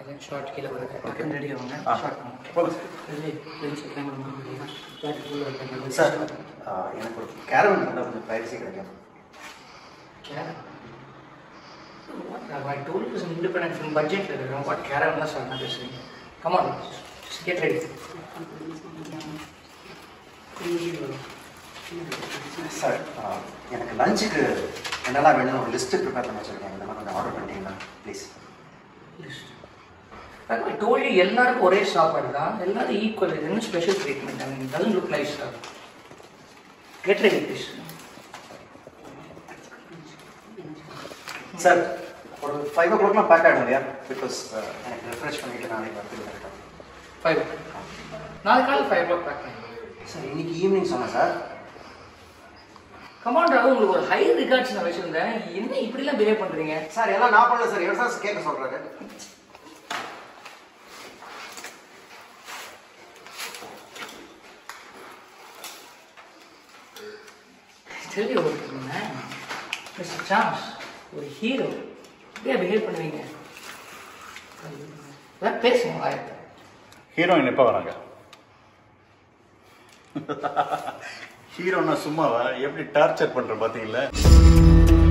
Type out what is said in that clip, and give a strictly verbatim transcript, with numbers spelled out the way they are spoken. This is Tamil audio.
ஷார்ட் கீழே வருது டக்குன்னு ரெடி ஆகுங்க ஷார்ட் சார் எனக்கு ஒரு கேரவன் இருந்தால் கொஞ்சம் ப்ரைவசி கிடைக்கும். Caravan I told you it's an independent film budget. What caravan is not necessary. Come on, just get ready. Sir எனக்கு லஞ்சுக்கு என்னெல்லாம் வேணும் ஒரு லிஸ்ட்டு ப்ரிப்பேர் பண்ண வச்சுருக்கேன். இந்த மாதிரி கொஞ்சம் ஆர்டர் பண்ணிட்டீங்களா please? List I told you எல்லாருக்கும் ஒரே சாப்பாடு தான், எல்லாரும் ஈக்குவல். இது என்ன special treatment? I mean, it doesn't look nice, sir. Get ready, please. Sir ஒரு ஃபைவ் ஓ கிளாக்லாம் பேக் ஆகிடும் இல்லையா? பிகாஸ் எனக்கு ரெஃப்ரெஷ் பண்ணிவிட்டு நாளைக்கு வந்து கரெக்டாக ஃபைவ் நாளைக்கு காலை ஃபைவ் ஓ கிளாக் பேக் பண்ணி சார். இன்னைக்கு ஈவினிங் சொன்னேன் சார். கமாண்டர், உங்களுக்கு ஒரு ஹை ரிகார்ட்ஸ் நான் வச்சுருந்தேன். என்ன இப்படிலாம் பிஹேவ் பண்ணுறீங்க சார்? எல்லாம் நான் பண்ணல சார், எவ்வளோ சார் கேட்க சொல்கிறாரு. தெரிய ஓட்டுங்க மிஸ்டர் சாம்ஸ், ஒரு ஹீரோ இப்படியா பிஹேவ் பண்ணுவீங்க? பேசுங்க ஆயத்தை. ஹீரோயின் எப்போ வராங்க? ஹீரோனா சும்மாவா? எப்படி டார்ச்சர் பண்ற பாத்தீங்களா?